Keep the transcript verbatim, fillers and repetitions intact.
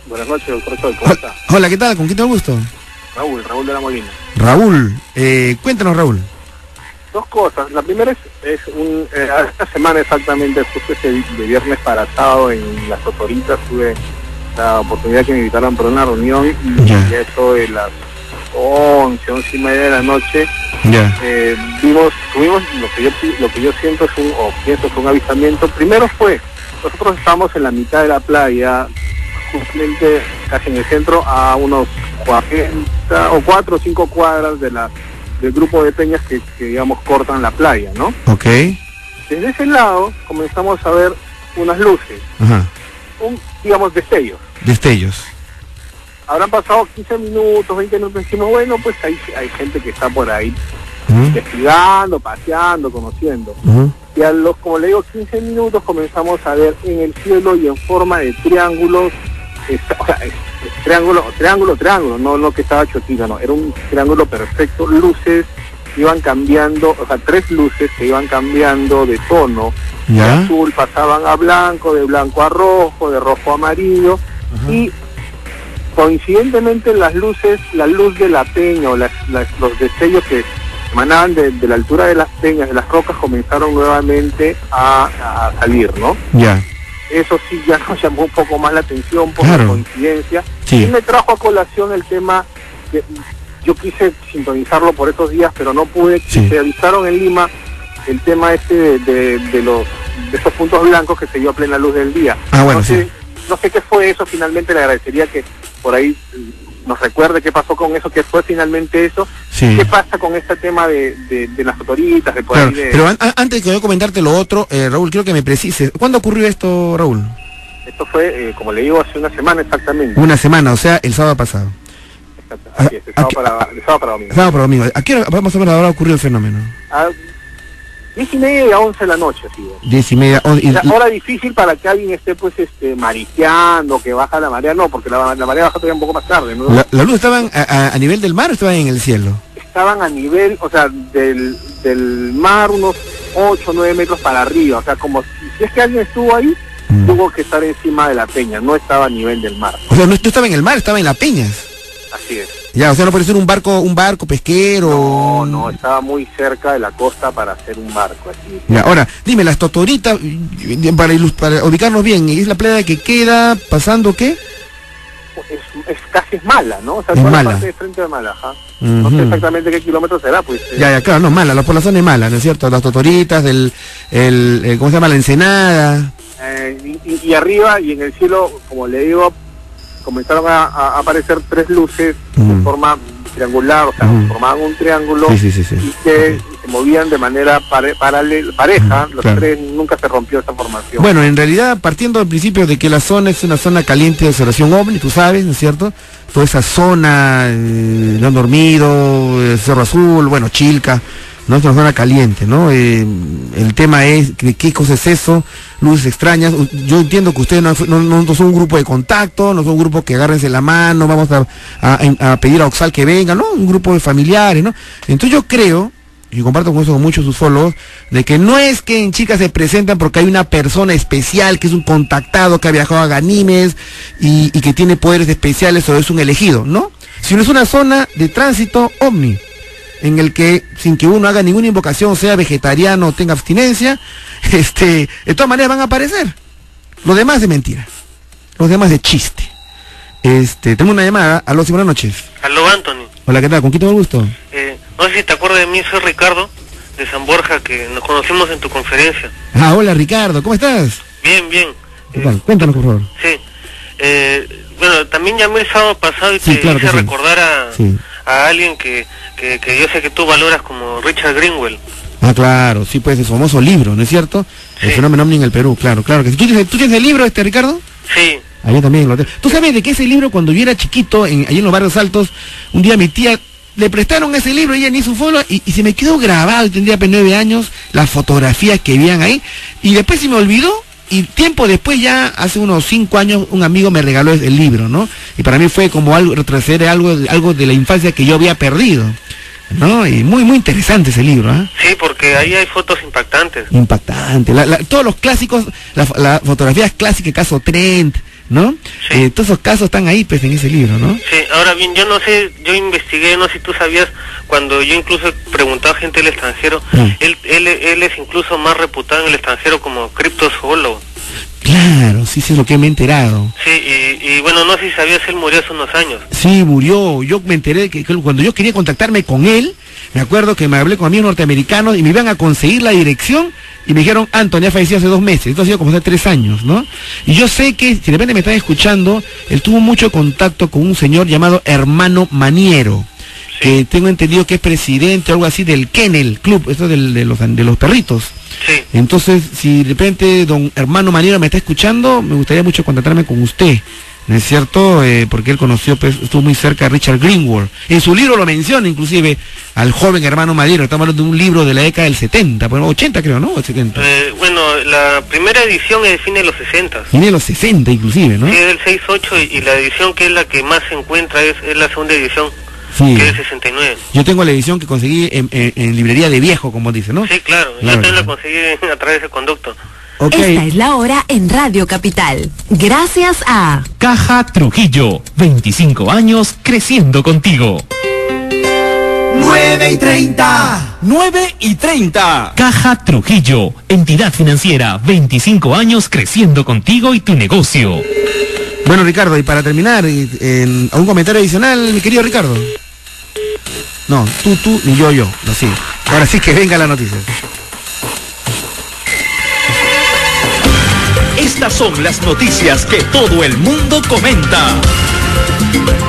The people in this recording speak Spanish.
Buenas noches, doctor Choi, ¿cómo está? Hola, ¿qué tal? ¿Con quién te gusto? Raúl, Raúl de la Molina. Raúl, eh, cuéntanos, Raúl. Dos cosas. La primera es, es un, eh, esta semana exactamente, justo este de viernes para sábado en Las Totoritas, tuve la oportunidad que me invitaron para una reunión y ya, ya eso de las once, once y media de la noche, ya, eh, vimos, tuvimos lo que yo lo que yo siento es un, o pienso es un avistamiento. Primero fue, nosotros estamos en la mitad de la playa, justamente casi en el centro, a unos cuarenta o cuatro o cinco cuadras de la del grupo de peñas que, que digamos cortan la playa, ¿no? Ok. Desde ese lado comenzamos a ver unas luces, Ajá. un, digamos, destellos. Destellos. Habrán pasado quince minutos, veinte minutos, decimos, bueno, pues hay, hay gente que está por ahí Uh-huh. investigando, paseando, conociendo. Uh-huh. Y a los, como le digo, quince minutos comenzamos a ver en el cielo y en forma de triángulos, esta, o sea, es, es triángulo, triángulo, triángulo, no lo que estaba chotita, no, era un triángulo perfecto, luces iban cambiando, o sea, tres luces que iban cambiando de tono, ya, de azul pasaban a blanco, de blanco a rojo, de rojo a amarillo, uh-huh, y coincidentemente las luces, la luz de la peña o las, las, los destellos que emanaban de, de la altura de las peñas, de las rocas, comenzaron nuevamente a, a salir, ¿no? ya. Eso sí ya nos llamó un poco más la atención por Claro. la coincidencia. Sí. Y me trajo a colación el tema que yo quise sintonizarlo por estos días, pero no pude. Sí. Se avisaron en Lima el tema este de, de, de los de esos puntos blancos que se dio a plena luz del día. Ah, bueno, no sé, sí. no sé qué fue eso, finalmente le agradecería que por ahí nos recuerde qué pasó con eso, qué fue finalmente eso, Sí. qué pasa con este tema de, de, de las autoritas, de por Claro, ahí de... pero an- a- antes que yo comentarte lo otro, eh, Raúl, quiero que me precises. ¿Cuándo ocurrió esto, Raúl? Esto fue, eh, como le digo, hace una semana exactamente. Una semana, o sea, el sábado pasado. Exacto, así es, de sábado para, de sábado para domingo. Sábado para domingo. ¿A qué hora, vamos a ver, ahora ocurrió el fenómeno? A diez y media y a once de la noche, así es. Diez y media. once, O y- sea, hora difícil para que alguien esté pues este mariqueando, que baja la marea, no, porque la, la marea baja todavía un poco más tarde, ¿no? la, ¿La luz estaban a, a- a nivel del mar o estaban en el cielo? Estaban a nivel, o sea, del, del mar unos ocho o nueve metros para arriba, o sea, como si, si es que alguien estuvo ahí, Mm. tuvo que estar encima de la peña, no estaba a nivel del mar. O sea, no, no estaba en el mar, estaba en las peñas. Así es. Ya, o sea, no puede ser un barco, un barco pesquero. No, no, estaba muy cerca de la costa para hacer un barco, así. Ya, ahora, dime, las Totoritas, eh, para, ilus- para ubicarnos bien, ¿es la playa que queda pasando qué? Es, es casi es mala, ¿no? O sea, Es toda Mala. la parte de frente de Mala, ajá. No sé Ujú. exactamente qué kilómetros será, pues. eh, Ya, ya, claro, no, mala, la por la zona es mala, ¿no es cierto? Las Totoritas, del, el, eh, ¿cómo se llama? La Ensenada. eh, y, y- y arriba y en el cielo, como le digo, comenzaron a, a aparecer tres luces Ujú. en forma triangular, o sea, Ujú. formaban un triángulo Sí, sí, sí, sí. y que se movían de manera pare, paralel, pareja, Ujú, los claro. tres, nunca se rompió esa formación. Bueno, en realidad, partiendo del principio de que la zona es una zona caliente de observación OVNI, tú sabes, ¿no es cierto? Toda esa zona, eh, León Dormido, eh, Cerro Azul, bueno, Chilca, ¿no? Es una zona caliente, ¿no? Eh, el tema es, que, ¿qué cosa es eso? Luces extrañas. Yo entiendo que ustedes no, no, no son un grupo de contacto, no son un grupo que agárrense la mano, vamos a, a, a pedir a Oxal que venga, ¿no? Un grupo de familiares, ¿no? Entonces yo creo, y comparto con eso con muchos de sus followers, de que no es que en Chicas se presentan porque hay una persona especial que es un contactado que ha viajado a Ganímedes y, y que tiene poderes especiales o es un elegido, ¿no? Sino es una zona de tránsito ovni, en el que sin que uno haga ninguna invocación, sea vegetariano o tenga abstinencia, este, de todas maneras van a aparecer. Lo demás de mentira, los demás de chiste. Este, tengo una llamada. Aló, sí, buenas noches. Aló, Anthony. Hola, ¿qué tal? ¿Con quién tengo el gusto? Eh, no sé si te acuerdas de mí, soy Ricardo, de San Borja, que nos conocimos en tu conferencia. Ah, hola Ricardo, ¿cómo estás? Bien, bien. ¿Qué Eh, tal? Cuéntanos, por favor. sí. Eh, bueno, también llamé el sábado pasado y Sí, te claro que hice sí. recordar a, Sí. a alguien que, que, que yo sé que tú valoras como Richard Greenwell. Ah, claro, sí, pues, el famoso libro, ¿no es cierto? El Sí. fenómeno ovni en el Perú, claro, claro que sí. ¿Tú tienes, ¿tú tienes el libro, este, Ricardo? Sí. Ah, yo también lo tengo. ¿Tú sabes de que ese libro, cuando yo era chiquito, en, allí en los barrios altos, un día mi tía le prestaron ese libro, ella ni hizo follow, y, y se me quedó grabado, tendría apenas nueve años, las fotografías que habían ahí, y después se me olvidó, y tiempo después, ya hace unos cinco años, un amigo me regaló el libro, ¿no? Y para mí fue como algo, retroceder algo, algo de la infancia que yo había perdido, ¿no? Y muy, muy interesante ese libro, ¿ah? Sí, porque ahí hay fotos impactantes. Impactante. La- la- todos los clásicos, la- las fotografías clásicas, caso Trent, ¿no? Sí. Eh, todos esos casos están ahí, pues, en ese libro, ¿no? Sí, ahora bien, yo no sé, yo investigué, no sé si tú sabías, cuando yo incluso preguntaba a gente del extranjero, Mm. él, él, él es incluso más reputado en el extranjero como criptozoólogo. Claro, sí, sí, es lo que me he enterado. Sí, y, y bueno, no sé si sabías, él murió hace unos años. Sí, murió. Yo me enteré que, que cuando yo quería contactarme con él, me acuerdo que me hablé con amigos norteamericanos y me iban a conseguir la dirección y me dijeron, Anthony ha fallecido hace dos meses. Esto ha sido como hace tres años, ¿no? Y yo sé que, si de repente me están escuchando, él tuvo mucho contacto con un señor llamado Hermano Maniero, Sí. que tengo entendido que es presidente o algo así del Kennel Club, esto del, de, los, de los perritos. Sí. Entonces, si de repente don Hermano Maniero me está escuchando, me gustaría mucho contactarme con usted, ¿no es cierto? Eh, porque él conoció, pues, estuvo muy cerca de Richard Greenwald. En su libro lo menciona, inclusive, al joven Hermano Maniero. Estamos hablando de un libro de la década del setenta, bueno, ochenta creo, ¿no? O setenta. Eh, bueno, la primera edición es de fines de los sesenta. Tiene los sesenta inclusive, ¿no? Sí, es del seis ocho y, y la edición que es la que más se encuentra es, es la segunda edición, Sí. que es del sesenta y nueve. Yo tengo la edición que conseguí en, en- en librería de viejo, como dice, ¿no? Sí, claro, Claro, yo también la claro. conseguí a través de conducto. Ok. Esta es la hora en Radio Capital. Gracias a Caja Trujillo, veinticinco años creciendo contigo. nueve y treinta. nueve y treinta. Caja Trujillo, entidad financiera, veinticinco años creciendo contigo y tu negocio. Bueno, Ricardo, y para terminar, y, en, ¿algún comentario adicional, mi querido Ricardo? No, tú, tú, ni yo, yo. No, sí. Ahora sí que venga la noticia. Estas son las noticias que todo el mundo comenta.